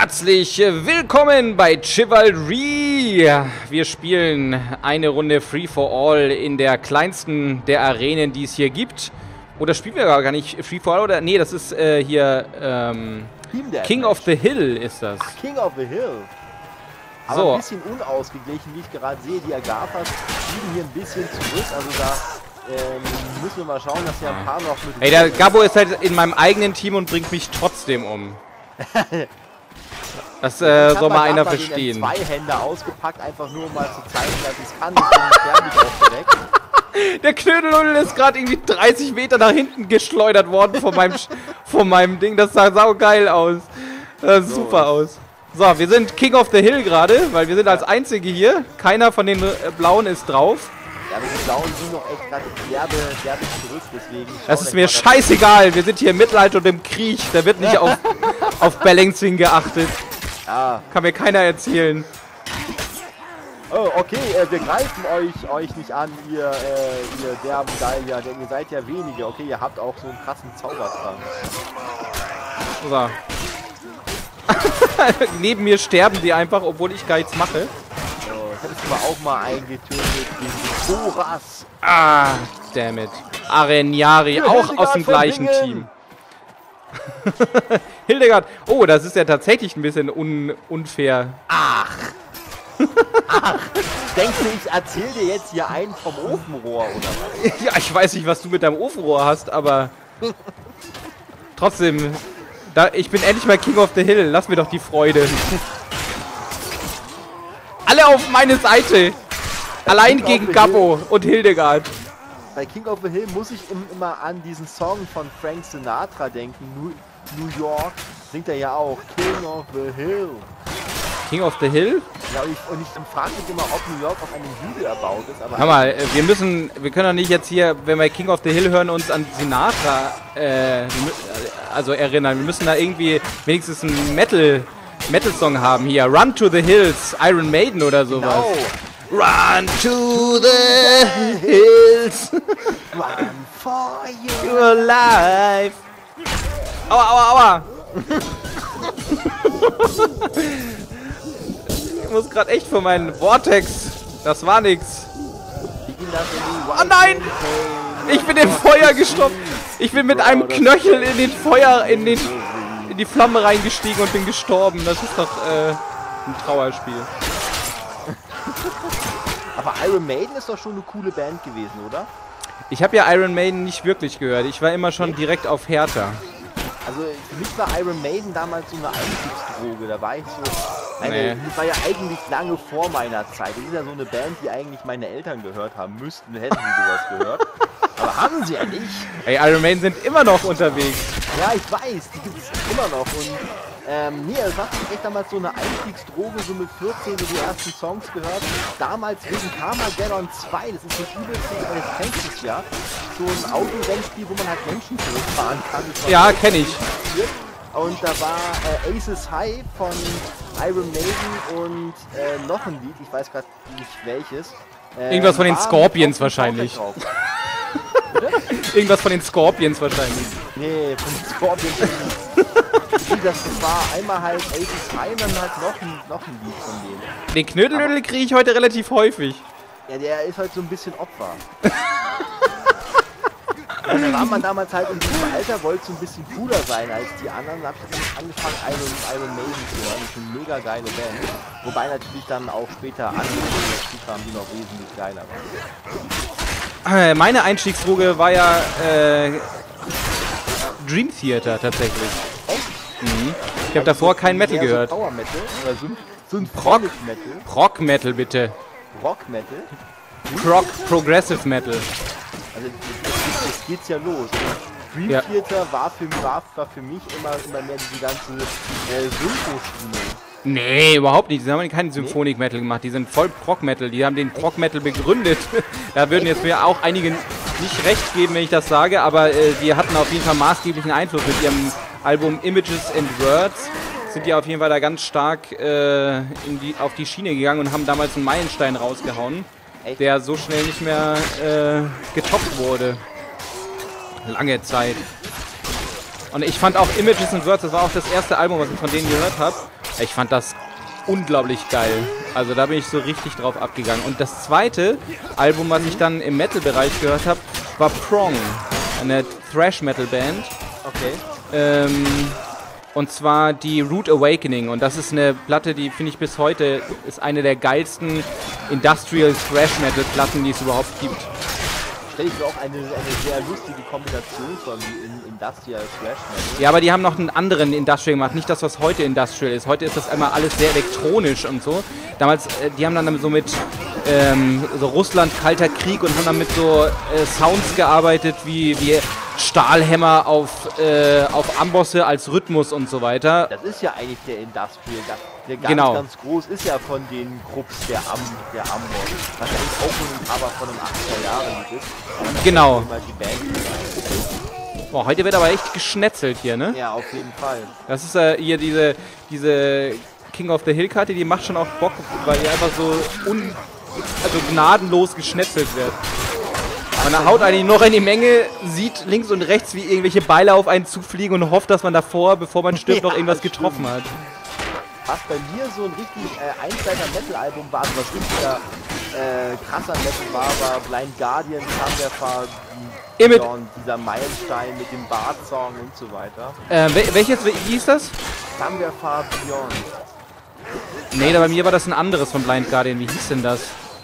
Herzlich willkommen bei Chivalry. Wir spielen eine Runde Free for All in der kleinsten der Arenen, die es hier gibt. Oder spielen wir gar nicht Free for All? Oder? Nee, das ist hier King of the Hill ist das. Ach, King of the Hill. Aber so. Ein bisschen unausgeglichen, wie ich gerade sehe. Die Agafas fliegen hier ein bisschen zurück. Also da müssen wir mal schauen, dass ja ein paar noch mit... Ey, der Gabbo ist halt in meinem eigenen Team und bringt mich trotzdem um. Das soll mal einer verstehen. Ich habe zwei Hände ausgepackt, einfach nur um mal zu zeigen, dass ich es kann. Ich bin nicht auch direkt. Der Knödelhuddel ist gerade irgendwie 30 Meter nach hinten geschleudert worden von meinem Ding. Das sah saugeil aus. Das sah super aus. So, wir sind King of the Hill gerade, weil wir sind als Einzige hier. Keiner von den Blauen ist drauf. Ja, aber die Blauen sind noch echt gerade derbe zurück, deswegen... Das ist mir scheißegal. Wir sind hier im Mittelalter und im Krieg. Da wird nicht auf Balancing geachtet. Ja. Kann mir keiner erzählen. Oh, okay, wir greifen euch nicht an, ihr derben Gallier, denn ihr seid ja wenige. Okay, ihr habt auch so einen krassen Zaubertrank. So. Neben mir sterben die einfach, obwohl ich gar nichts mache. Hättest du aber auch mal eingetötet gegen Thoras. Ah, dammit. Arenyari, auch aus dem gleichen Team. Hildegard. Oh, das ist ja tatsächlich ein bisschen unfair. Ach. Denkst du, ich erzähl dir jetzt hier einen vom Ofenrohr, oder was? Ja, ich weiß nicht, was du mit deinem Ofenrohr hast, aber... Trotzdem... ich bin endlich mal King of the Hill. Lass mir doch die Freude. Alle auf meine Seite. Allein gegen Gabbo und Hildegard. Bei King of the Hill muss ich immer an diesen Song von Frank Sinatra denken. New York singt er ja auch. King of the Hill. King of the Hill? Ja, und ich frage mich immer, ob New York auf einem Hügel erbaut ist. Aber hör mal, wir können doch nicht jetzt hier, wenn wir King of the Hill hören, uns an Sinatra erinnern. Wir müssen da irgendwie wenigstens einen Metal-Song haben hier. Run to the Hills, Iron Maiden oder sowas. Genau. Run to the hills. Run for your life. Aua, aua, aua. Ich muss gerade echt für meinen Vortex. Das war nix. Oh nein! Ich bin im Feuer gestoppt. Ich bin mit einem Knöchel in den Feuer, in die Flamme reingestiegen und bin gestorben. Das ist doch ein Trauerspiel. Aber Iron Maiden ist doch schon eine coole Band gewesen, oder? Ich habe ja Iron Maiden nicht wirklich gehört. Ich war immer schon direkt auf Hertha. Also für mich war Iron Maiden damals so eine Einstiegsdroge. Da war ich so... Das war ja eigentlich lange vor meiner Zeit. Das ist ja so eine Band, die eigentlich meine Eltern gehört haben müssten, hätten sie sowas gehört. Aber haben sie ja nicht. Ey, Iron Maiden sind immer noch unterwegs. Ja, ich weiß, die gibt es immer noch. Und nee, das war echt damals so eine Einstiegsdroge, so mit 14 so die ersten Songs gehört. Damals wegen Carmageddon 2, das ist so übelst, das kennst du ja. So ein Autorennspiel, wo man halt Menschen zurückfahren kann. Ja, kenne ich. Und da war Aces High von Iron Maiden und noch ein Lied, ich weiß gerade nicht welches. Irgendwas von den Scorpions wahrscheinlich. Irgendwas von den Scorpions wahrscheinlich. Nee, von den Scorpions nicht. Das war einmal halt Aces High und dann halt noch ein Lied von denen. Den Knödelnödel kriege ich heute relativ häufig. Ja, der ist halt so ein bisschen Opfer. Ja, da war man damals halt in diesem Alter, wollte so ein bisschen cooler sein als die anderen. Da habe ich dann angefangen, Iron Maiden zu hören. Das ist eine mega geile Band. Wobei natürlich dann auch später andere dazu kamen, die noch wesentlich geiler waren. Meine Einstiegsdroge war ja Dream Theater tatsächlich. Echt? Mhm. Ich habe davor kein Metal gehört. So Power Metal oder so ein Metal? Prog Metal bitte. Rock Metal? Progressive Metal. Also jetzt geht's ja los. Dream Theater war für mich immer mehr diese ganze Sympho-Schiene. Nee, überhaupt nicht. Die haben keinen Symphonik-Metal gemacht. Die sind voll Prog-Metal. Die haben den Prog-Metal begründet. Da würden jetzt mir auch einige nicht recht geben, wenn ich das sage, aber die hatten auf jeden Fall maßgeblichen Einfluss mit ihrem Album Images and Words. Sind die auf jeden Fall da ganz stark auf die Schiene gegangen und haben damals einen Meilenstein rausgehauen, der so schnell nicht mehr getoppt wurde. Lange Zeit. Und ich fand auch Images and Words, das war auch das erste Album, was ich von denen gehört habe. Ich fand das unglaublich geil. Also da bin ich so richtig drauf abgegangen. Und das zweite Album, was ich dann im Metal-Bereich gehört habe, war Prong, eine Thrash-Metal-Band. Okay. Und zwar die Rude Awakening. Und das ist eine Platte, die finde ich bis heute ist eine der geilsten Industrial Thrash-Metal-Platten, die es überhaupt gibt. Stelle ich mir auch eine sehr lustige Kombination von Industrial Thrash Metal. Ja, aber die haben noch einen anderen Industrial gemacht, nicht das, was heute Industrial ist. Heute ist das einmal alles sehr elektronisch und so. Damals, die haben dann so mit so Russland, Kalter Krieg und haben dann mit so Sounds gearbeitet wie Stahlhämmer auf Ambosse als Rhythmus und so weiter. Das ist ja eigentlich der Industrial. Der ganz groß ist ja von den Grupps der Amboss. Was ja eigentlich auch nur ein Cover von den 80er Jahren ist. Genau. Die Band. Boah, heute wird aber echt geschnetzelt hier, ne? Ja, auf jeden Fall. Das ist hier diese King of the Hill Karte, die macht schon auch Bock, weil die einfach so gnadenlos geschnetzelt wird. Man haut eigentlich noch in die Menge, sieht links und rechts, wie irgendwelche Beile auf einen zufliegen und hofft, dass man davor, bevor man stirbt, noch irgendwas getroffen hat. Was bei mir so ein richtig Einsteiger-Metal-Album war, was richtiger krasser Metal war Blind Guardian, Thunderfall, dieser Meilenstein mit dem Bart-Song und so weiter. Wie hieß das? Thunderfall Beyond. Nee, bei mir war das ein anderes von Blind Guardian. Wie hieß denn das?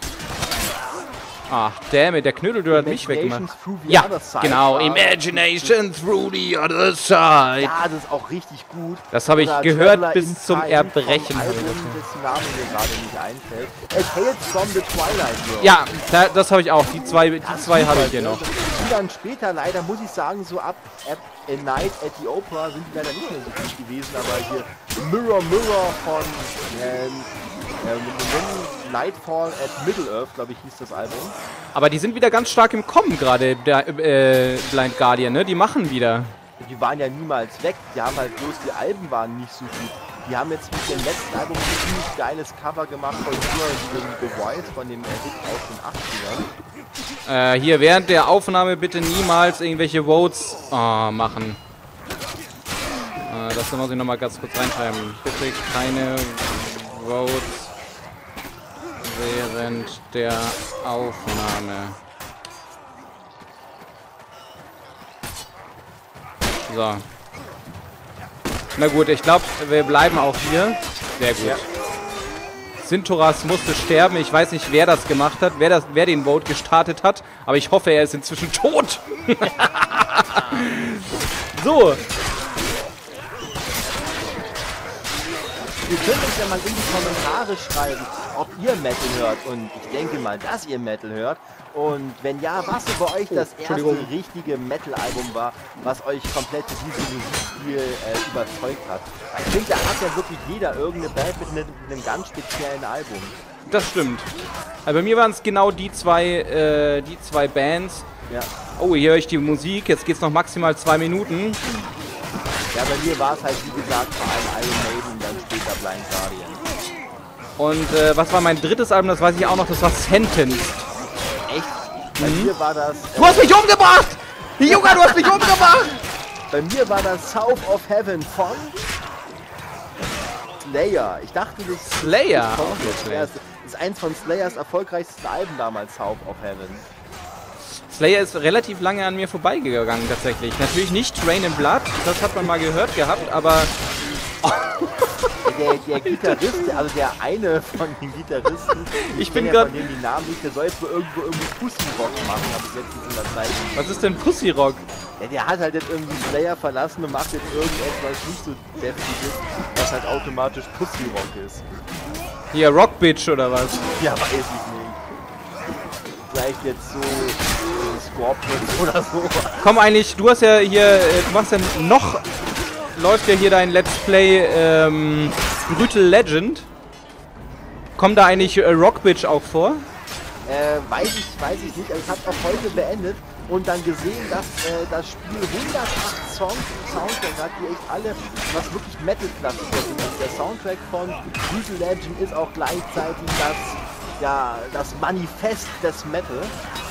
Ach, dammit, der Knödel hat mich weggemacht. Ja, genau, Imagination Through the Other Side. Ja, das ist auch richtig gut. Das habe ich gehört bis zum Erbrechen. Dessen Name mir gerade nicht einfällt. Tales from the Twilight World. Ja, das habe ich auch. Die zwei habe ich hier noch. Und dann später leider, muss ich sagen, so ab A Night at the Opera sind die leider nicht mehr so gut gewesen, aber hier Mirror von Nightfall at Middle-earth, glaube ich, hieß das Album. Aber die sind wieder ganz stark im Kommen gerade, der Blind Guardian, ne? Die machen wieder. Die waren ja niemals weg, die haben halt bloß, die Alben waren nicht so gut. Die haben jetzt mit dem letzten Album ein ziemlich geiles Cover gemacht von The Voice, von dem Hit aus den 80ern. Hier, während der Aufnahme bitte niemals irgendwelche Votes machen. Das muss ich nochmal ganz kurz reinschreiben. Bitte keine Votes während der Aufnahme. So. Na gut, ich glaube, wir bleiben auch hier. Sehr gut. Ja. Sintoras musste sterben. Ich weiß nicht, wer das gemacht hat, wer den Vote gestartet hat, aber ich hoffe, er ist inzwischen tot. So. Ihr könnt uns ja mal in die Kommentare schreiben, ob ihr Metal hört. Und ich denke mal, dass ihr Metal hört. Und wenn ja, was so bei euch das erste richtige Metal-Album war, was euch komplett zu diesem Musikstil überzeugt hat. Ich finde, da hat ja wirklich jeder irgendeine Band mit einem ganz speziellen Album. Das stimmt. Also bei mir waren es genau die zwei Bands. Ja. Oh, hier höre ich die Musik. Jetzt geht es noch maximal 2 Minuten. Ja, bei mir war es halt, wie gesagt, vor allem Iron Maiden, dann später Blind Guardian. Und was war mein drittes Album? Das weiß ich auch noch. Das war Sentenced. Echt? Bei mir war das... Du hast mich umgebracht! Junge, du hast mich umgebracht! Bei mir war das South of Heaven von Slayer. Ich dachte, das Slayer? Das ist eins von Slayers erfolgreichsten Alben damals, South of Heaven. Slayer ist relativ lange an mir vorbeigegangen, tatsächlich. Natürlich nicht Rain in Blood, das hat man mal gehört gehabt, aber... Der Gitarrist, also der eine von den Gitarristen, ich bin gerade... von dem die Namen nicht, der soll jetzt wohl irgendwo Pussy-Rock machen, habe ich letztens in der Zeit. Was ist denn Pussy-Rock? Ja, der hat halt jetzt irgendwie Slayer verlassen und macht jetzt irgendetwas nicht so deftiges, was halt automatisch Pussy-Rock ist. Hier, Rock Bitch oder was? Ja, weiß ich nicht. Vielleicht jetzt so Scorpions oder so. Komm eigentlich, du hast ja hier, du machst ja noch, läuft ja hier dein Let's Play Brutal Legend. Kommt da eigentlich Rock Bitch auch vor? Weiß ich nicht. Also ich habe auch heute beendet und dann gesehen, dass das Spiel 108 Soundtrack hat, die echt alle, was wirklich Metal-Klassiker sind. Also der Soundtrack von Brutal Legend ist auch gleichzeitig das Manifest des Metal.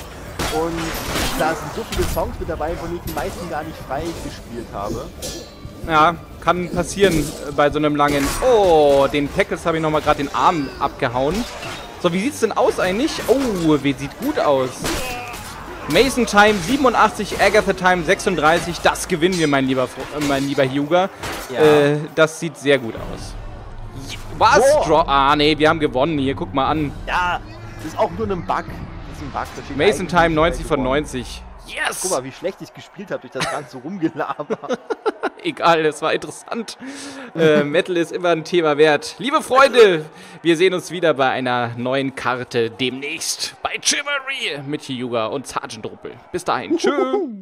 Und da sind so viele Songs mit dabei, von denen ich die meisten gar nicht frei gespielt habe. Ja, kann passieren bei so einem langen... Oh, den Tackles habe ich nochmal gerade den Arm abgehauen. So, wie sieht's denn aus eigentlich? Oh, sieht gut aus. Mason Time 87, Agatha Time 36. Das gewinnen wir, mein lieber Hyuga. Ja. Das sieht sehr gut aus. Was? Ah, nee, wir haben gewonnen hier. Guck mal an. Ja, das ist auch nur ein Bug. Das ist ein Bug. Da steht Mason eigentlich Time nicht 90 von gewonnen. 90. Yes! Guck mal, wie schlecht ich gespielt habe durch das ganze Rumgelaber. Egal, das war interessant. Metal ist immer ein Thema wert. Liebe Freunde, wir sehen uns wieder bei einer neuen Karte demnächst bei Chivalry mit Hyuga und Sergeant Ruppel. Bis dahin. Tschüss.